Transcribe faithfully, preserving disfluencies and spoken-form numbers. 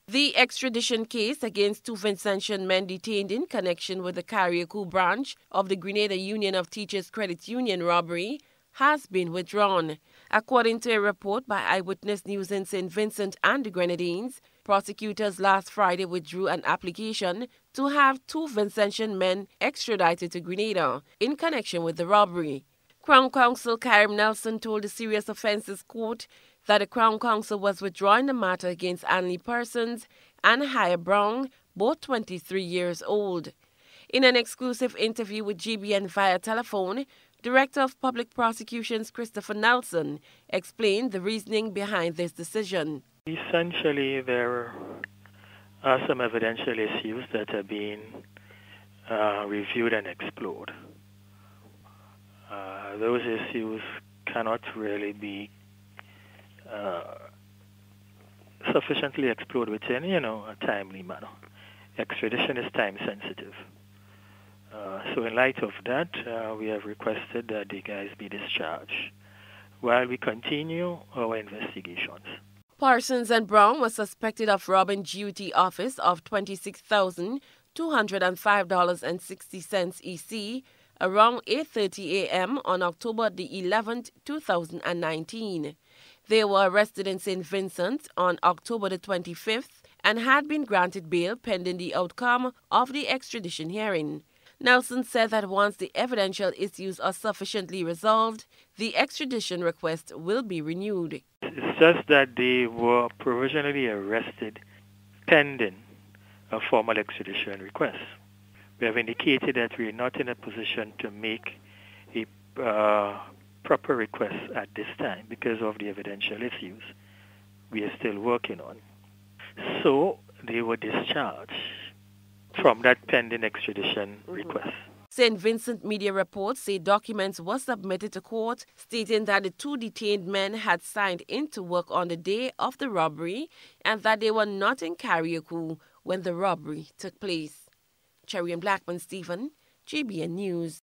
The extradition case against two Vincentian men detained in connection with the Carriacou branch of the Grenada Union of Teachers Credit Union robbery has been withdrawn. According to a report by Eyewitness News in St Vincent and the Grenadines, prosecutors last Friday withdrew an application to have two Vincentian men extradited to Grenada in connection with the robbery. Crown Counsel Karen Nelson told the Serious Offences Court that the Crown Counsel was withdrawing the matter against Anley Persons and Haya Brown, both twenty-three years old. In an exclusive interview with G B N via telephone, Director of Public Prosecutions Christopher Nelson explained the reasoning behind this decision. Essentially, there are some evidential issues that are being uh, reviewed and explored. Uh, those issues cannot really be uh, sufficiently explored within, you know, a timely manner. Extradition is time sensitive. Uh, so in light of that, uh, we have requested that the guys be discharged while we continue our investigations. Parsons and Brown was suspected of robbing G U T office of twenty-six thousand two hundred five dollars and sixty cents E C around eight thirty a m on October the eleventh, two thousand nineteen. They were arrested in St Vincent on October the twenty-fifth and had been granted bail pending the outcome of the extradition hearing. Nelson said that once the evidential issues are sufficiently resolved, the extradition request will be renewed. It's just that they were provisionally arrested pending a formal extradition request. We have indicated that we are not in a position to make a uh, proper request at this time because of the evidential issues we are still working on. So they were discharged from that pending extradition request. St Vincent media reports say documents were submitted to court stating that the two detained men had signed in to work on the day of the robbery and that they were not in Carriacou when the robbery took place. Cherry and Blackman Stephen, G B N News.